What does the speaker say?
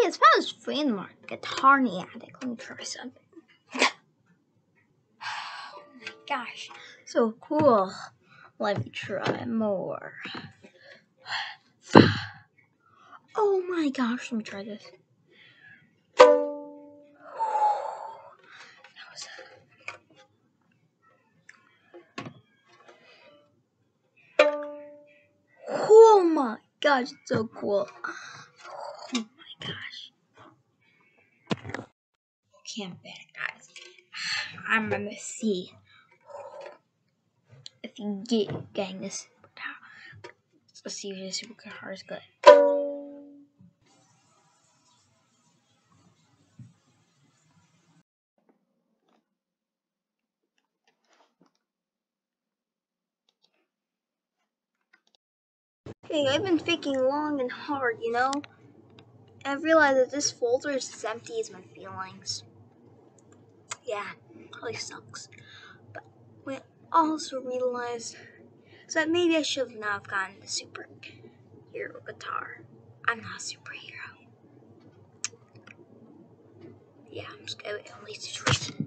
it's found its trademark, Guitar in the Attic. Let me try something. Oh my gosh, so cool. Let me try more. Oh my gosh, let me try this. Oh my gosh, it's so cool. Oh my gosh. Can't bet, guys. I'm gonna see if you getting this superpower. Let's see if this superpower is good. Hey, I've been thinking long and hard, you know? I've realized that this folder is as empty as my feelings. Yeah, it really sucks. But we also realized that maybe I should not have gotten the superhero Gutair. I'm not a superhero. Yeah, I'm just going to leave the situation.